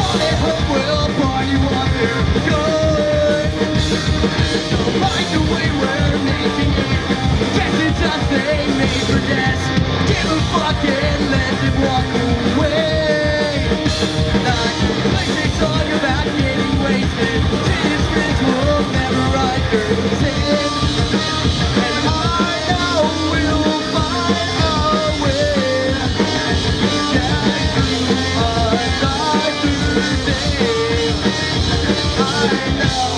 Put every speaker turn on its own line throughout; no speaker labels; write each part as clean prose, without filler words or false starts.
They hope we'll party while they're good. Don't like the way we're making it. Guess it's us they made for this. Give a fuck and let them walk away. Not place they talk about getting wasted. This friends will never understand. And I know we'll find a way. Just to another day. I know.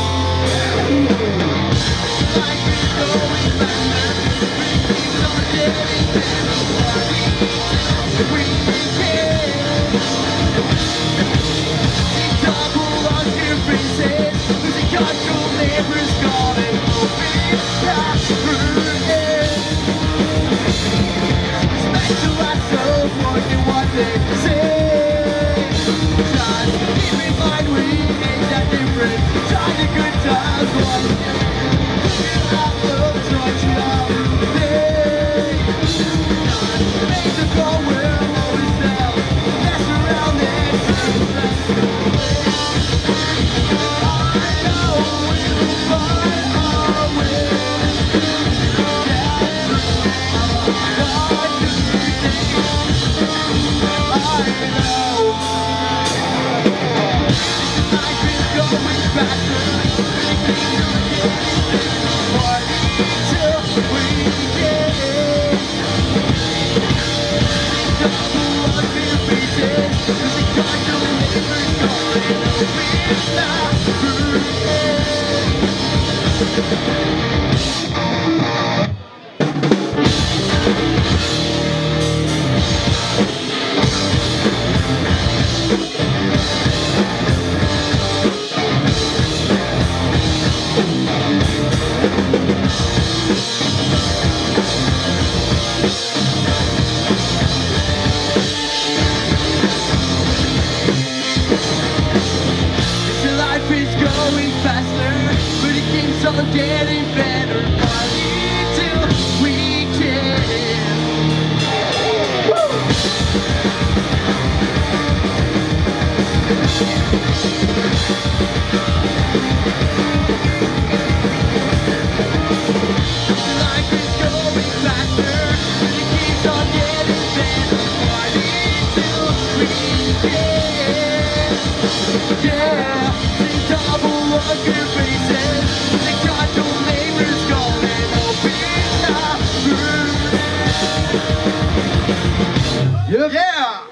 Life is going faster. Things are getting better. We can. See double on your faces. Losing control, neighbors calling. Hoping not through it. Respect the last of what they say. Just keep in mind we ain't that different. Try the good times while you figure out the choices of the day. Just make the call, we're always down. Mess around and turn around. I know we'll find our way. Life is going faster. Till we get double on your faces. Losing control, neighbors calling. Hoping not through Life is going faster, but it keeps on getting better. Party till we can. Life is going faster, but it keeps on getting better. Party till we can. Yeah. Double on your faces. They got no neighbors calling. Hoping not through.
Yeah.